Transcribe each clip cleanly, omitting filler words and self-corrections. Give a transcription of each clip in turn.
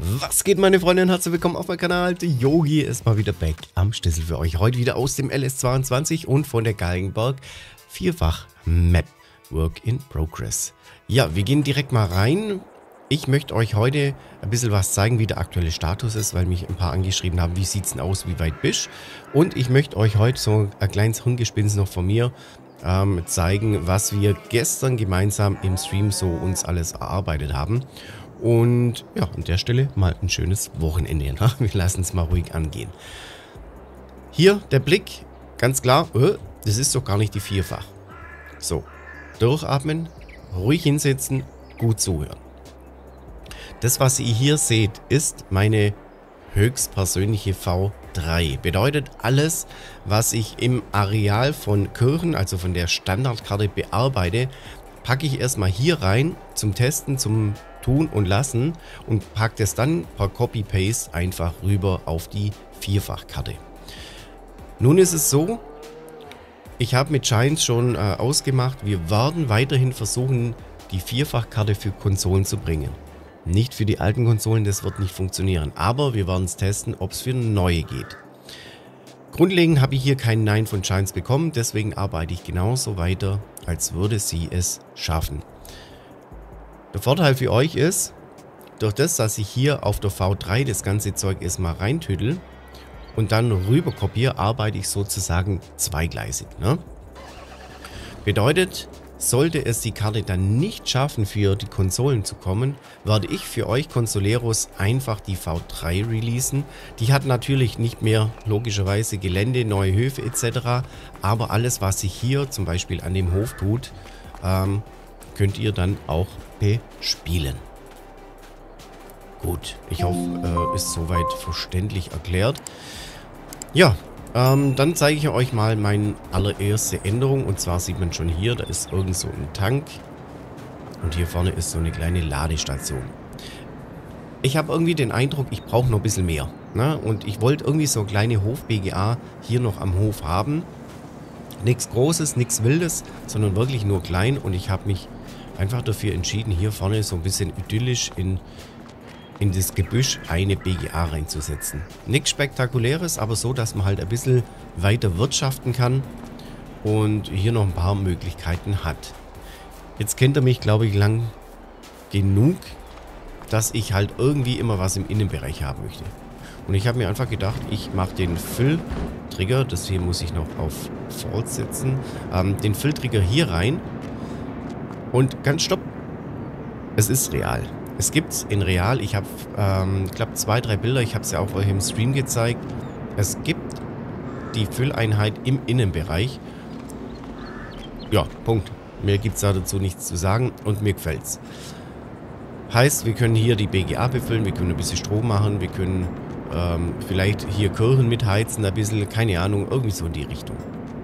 Was geht, meine Freunde, und herzlich willkommen auf meinem Kanal. Der Yogi ist mal wieder back am Schlüssel für euch. Heute wieder aus dem LS22 und von der Galgenberg vierfach Map Work in Progress. Ja, wir gehen direkt mal rein. Ich möchte euch heute ein bisschen was zeigen, wie der aktuelle Status ist, weil mich ein paar angeschrieben haben, wie sieht es denn aus, wie weit bist. Und ich möchte euch heute so ein kleines Hirngespinst noch von mir zeigen, was wir gestern gemeinsam im Stream so uns alles erarbeitet haben. Und ja, an der Stelle mal ein schönes Wochenende. Ne? Wir lassen es mal ruhig angehen. Hier der Blick, ganz klar, das ist doch gar nicht die vierfach. So, durchatmen, ruhig hinsetzen, gut zuhören. Das, was ihr hier seht, ist meine höchstpersönliche V3. Bedeutet, alles, was ich im Areal von Kirchen, also von der Standardkarte bearbeite, packe ich erstmal hier rein zum Testen, zum Tun und Lassen und packe das dann per Copy-Paste einfach rüber auf die Vierfachkarte. Nun ist es so, ich habe mit Giants schon ausgemacht, wir werden weiterhin versuchen, die Vierfachkarte für Konsolen zu bringen. Nicht für die alten Konsolen, das wird nicht funktionieren, aber wir werden es testen, ob es für neue geht. Grundlegend habe ich hier kein Nein von Giants bekommen, deswegen arbeite ich genauso weiter, als würde sie es schaffen. Der Vorteil für euch ist, durch das, dass ich hier auf der V3 das ganze Zeug erstmal reintüdel und dann rüber kopiere, arbeite ich sozusagen zweigleisig. Ne? Bedeutet, sollte es die Karte dann nicht schaffen, für die Konsolen zu kommen, werde ich für euch Consoleros einfach die V3 releasen. Die hat natürlich nicht mehr logischerweise Gelände, neue Höfe etc. Aber alles, was sich hier zum Beispiel an dem Hof tut, könnt ihr dann auch bespielen. Gut, ich hoffe, ist soweit verständlich erklärt. Ja, dann zeige ich euch mal meine allererste Änderung. Und zwar sieht man schon hier, da ist irgend so ein Tank. Und hier vorne ist so eine kleine Ladestation. Ich habe irgendwie den Eindruck, ich brauche noch ein bisschen mehr. Ne? Und ich wollte irgendwie so kleine Hof-BGA hier noch am Hof haben. Nichts Großes, nichts Wildes, sondern wirklich nur klein. Und ich habe mich einfach dafür entschieden, hier vorne so ein bisschen idyllisch in das Gebüsch eine BGA reinzusetzen. Nichts Spektakuläres, aber so, dass man halt ein bisschen weiter wirtschaften kann und hier noch ein paar Möglichkeiten hat. Jetzt kennt ihr mich, glaube ich, lang genug, dass ich halt irgendwie immer was im Innenbereich haben möchte. Und ich habe mir einfach gedacht, ich mache den Fill-Trigger, das hier muss ich noch auf False setzen, den Fill-Trigger hier rein. Und ganz stopp, es ist real. Es gibt es in real, ich habe, glaube 2, 3 Bilder, ich habe es ja auch euch im Stream gezeigt. Es gibt die Fülleinheit im Innenbereich. Ja, Punkt. Mehr gibt es dazu nichts zu sagen und mir gefällt's. Heißt, wir können hier die BGA befüllen, wir können ein bisschen Strom machen, wir können vielleicht hier Kirchen mitheizen, ein bisschen, keine Ahnung, irgendwie so in die Richtung.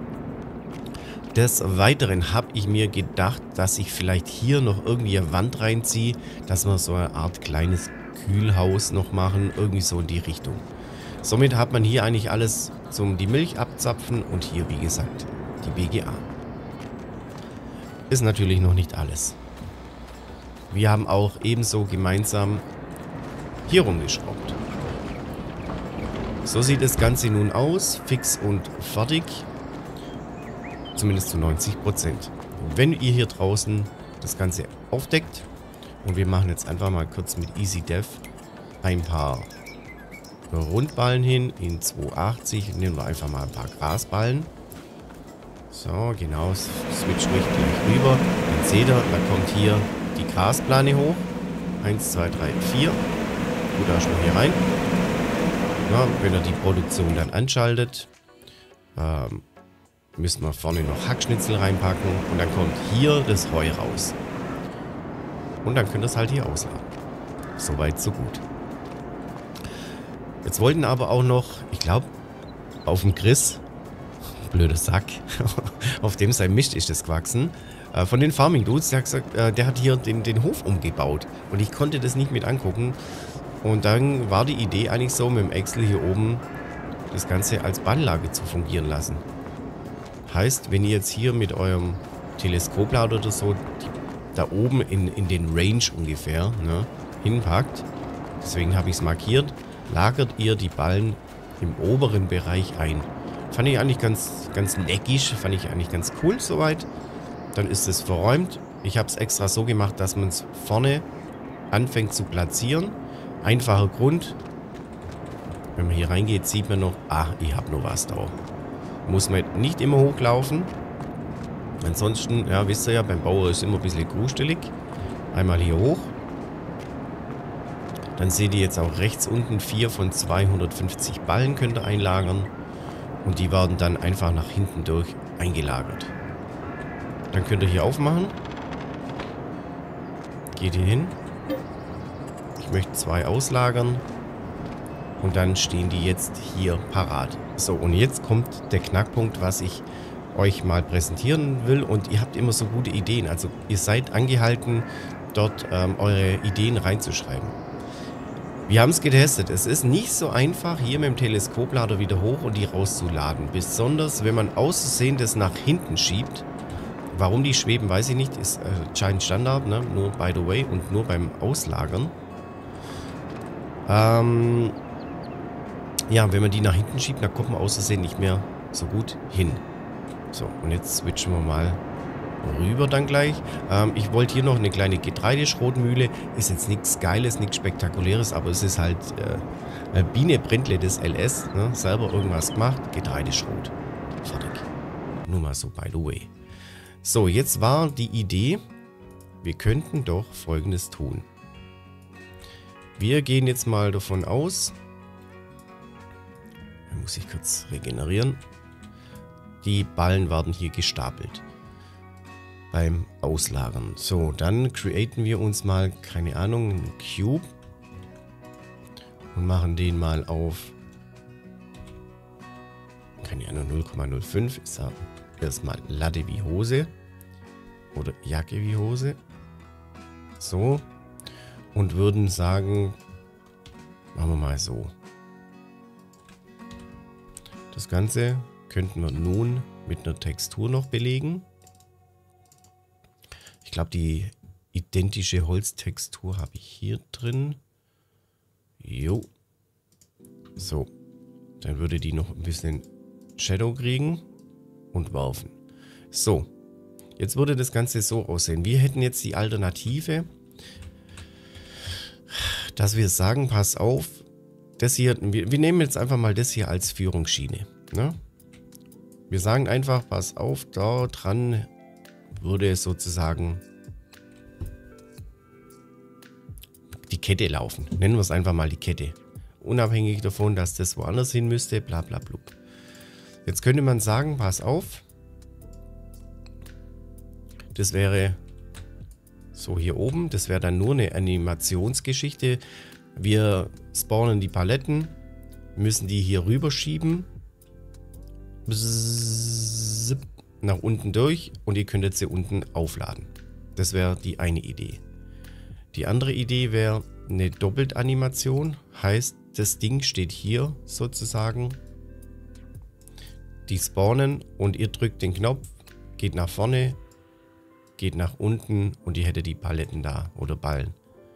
Des Weiteren habe ich mir gedacht, dass ich vielleicht hier noch irgendwie eine Wand reinziehe, dass wir so eine Art kleines Kühlhaus noch machen, irgendwie so in die Richtung. Somit hat man hier eigentlich alles zum die Milch abzapfen und hier, wie gesagt, die BGA. Ist natürlich noch nicht alles. Wir haben auch ebenso gemeinsam hier rumgeschraubt. So sieht das Ganze nun aus, fix und fertig. Zumindest zu 90%. Wenn ihr hier draußen das Ganze aufdeckt und wir machen jetzt einfach mal kurz mit EasyDev ein paar Rundballen hin in 280, nehmen wir einfach mal ein paar Grasballen. So, genau, switch ruhig gleich rüber. Dann seht ihr, da kommt hier die Grasplane hoch. 1, 2, 3, 4. Gut, da schon hier rein. Ja, wenn ihr die Produktion dann anschaltet, müssen wir vorne noch Hackschnitzel reinpacken und dann kommt hier das Heu raus. Und dann könnt ihr es halt hier ausladen. Soweit, so gut. Jetzt wollten aber auch noch, ich glaube, auf dem Chris, blöder Sack, auf dem sein Mist ist das gewachsen, von den Farming Dudes, der hat gesagt, der hat hier den Hof umgebaut. Und ich konnte das nicht mit angucken. Und dann war die Idee eigentlich so, mit dem Excel hier oben das Ganze als Banlage zu fungieren lassen. Heißt, wenn ihr jetzt hier mit eurem Teleskoplader oder so da oben in den Range ungefähr, ne, hinpackt, Deswegen habe ich es markiert. Lagert ihr die Ballen im oberen Bereich ein. Fand ich eigentlich ganz neckisch. Fand ich eigentlich ganz cool soweit. Dann ist es verräumt. Ich habe es extra so gemacht, dass man es vorne anfängt zu platzieren. Einfacher Grund. Wenn man hier reingeht, sieht man noch, ich habe noch was da. Muss man nicht immer hochlaufen. Ansonsten, ja, wisst ihr ja, beim Bauer ist immer ein bisschen gruselig. Einmal hier hoch. Dann seht ihr jetzt auch rechts unten 4 von 250 Ballen könnt ihr einlagern. Und die werden dann einfach nach hinten durch eingelagert. Dann könnt ihr hier aufmachen. Geht hier hin. Ich möchte 2 auslagern. Und dann stehen die jetzt hier parat. So, und jetzt kommt der Knackpunkt, was ich euch mal präsentieren will. Und ihr habt immer so gute Ideen. Also ihr seid angehalten, dort eure Ideen reinzuschreiben. Wir haben es getestet. Es ist nicht so einfach, hier mit dem Teleskoplader wieder hoch und die rauszuladen. Besonders, wenn man auszusehen das nach hinten schiebt. Warum die schweben, weiß ich nicht. Ist anscheinend Standard, ne? Nur by the way und nur beim Auslagern. Ja, wenn man die nach hinten schiebt, dann kommt man auszusehen nicht mehr so gut hin. So, und jetzt switchen wir mal rüber dann gleich. Ich wollte hier noch eine kleine Getreideschrotmühle. Ist jetzt nichts Geiles, nichts Spektakuläres, aber es ist halt Biene Brindle des LS. Ne? Selber irgendwas gemacht. Getreideschrot. Fertig. Nur mal so by the way. So, jetzt war die Idee, wir könnten doch Folgendes tun. Wir gehen jetzt mal davon aus, da muss ich kurz regenerieren, die Ballen werden hier gestapelt beim Auslagern. So, dann createn wir uns mal, keine Ahnung, einen Cube und machen den mal auf, keine Ahnung, 0,05 ist ja erstmal Latte wie Hose oder Jacke wie Hose. So, und würden sagen, machen wir mal so. Das Ganze könnten wir nun mit einer Textur noch belegen. Ich glaube, die identische Holztextur habe ich hier drin. Jo. So. Dann würde die noch ein bisschen Shadow kriegen und werfen. So. Jetzt würde das Ganze so aussehen. Wir hätten jetzt die Alternative, dass wir sagen, pass auf, das hier, wir nehmen jetzt einfach mal das hier als Führungsschiene. Ne? Wir sagen einfach, pass auf, da dran würde sozusagen die Kette laufen. Nennen wir es einfach mal die Kette. Unabhängig davon, dass das woanders hin müsste, bla bla bla. Jetzt könnte man sagen, pass auf, das wäre so hier oben, das wäre dann nur eine Animationsgeschichte. Wir spawnen die Paletten, müssen die hier rüberschieben, nach unten durch und ihr könntet sie unten aufladen. Das wäre die eine Idee. Die andere Idee wäre eine Doppeltanimation, heißt das Ding steht hier sozusagen, die spawnen und ihr drückt den Knopf, geht nach vorne, geht nach unten und ihr hättet die Paletten da oder Ballen.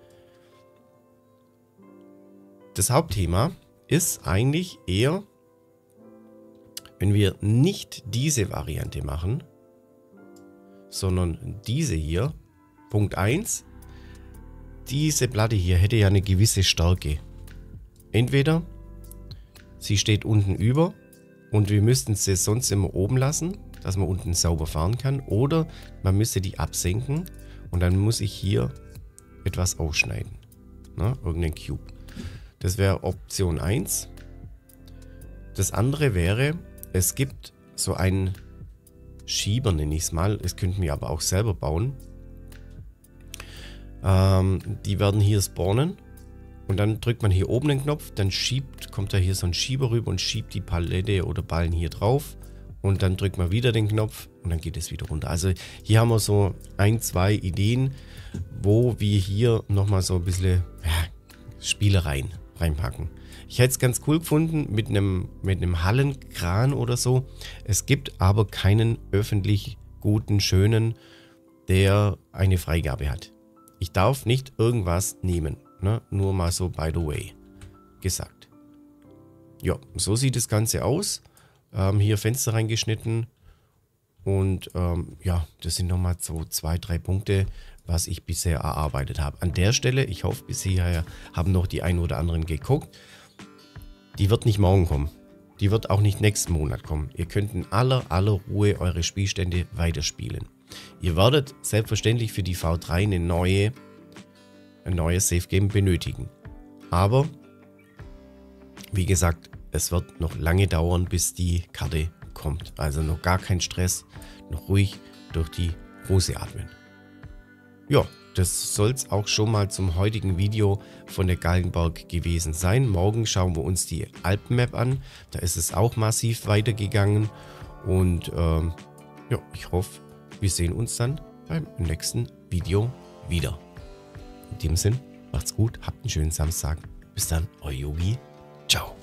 Das Hauptthema ist eigentlich eher, wenn wir nicht diese Variante machen, sondern diese hier. Punkt 1. Diese Platte hier hätte ja eine gewisse Stärke. Entweder sie steht unten über und wir müssten sie sonst immer oben lassen, dass man unten sauber fahren kann. Oder man müsste die absenken und dann muss ich hier etwas ausschneiden. Na, irgendein Cube. Das wäre Option 1. Das andere wäre, es gibt so einen Schieber, nenne ich es mal. Das könnten wir aber auch selber bauen. Die werden hier spawnen. Und dann drückt man hier oben den Knopf. Dann kommt da hier so ein Schieber rüber und schiebt die Palette oder Ballen hier drauf. Und dann drückt man wieder den Knopf und dann geht es wieder runter. Also hier haben wir so 1, 2 Ideen, wo wir hier nochmal so ein bisschen Spielereien reinpacken. Ich hätte es ganz cool gefunden mit einem Hallenkran oder so. Es gibt aber keinen öffentlich guten, schönen, der eine Freigabe hat. Ich darf nicht irgendwas nehmen. Ne? Nur mal so by the way gesagt. Ja, so sieht das Ganze aus. Hier Fenster reingeschnitten. Und ja, das sind nochmal so 2, 3 Punkte, was ich bisher erarbeitet habe. An der Stelle, ich hoffe, bis hierher haben noch die einen oder anderen geguckt. Die wird nicht morgen kommen. Die wird auch nicht nächsten Monat kommen. Ihr könnt in aller Ruhe eure Spielstände weiterspielen. Ihr werdet selbstverständlich für die V3 ein neues Safe Game benötigen. Aber, wie gesagt, es wird noch lange dauern, bis die Karte kommt. Also noch gar kein Stress, noch ruhig durch die Hose atmen. Ja, das soll es auch schon mal zum heutigen Video von der Galgenberg gewesen sein. Morgen schauen wir uns die Alpenmap an. Da ist es auch massiv weitergegangen. Und ja, ich hoffe, wir sehen uns dann beim nächsten Video wieder. In dem Sinn, macht's gut, habt einen schönen Samstag. Bis dann, euer Yogi. Ciao.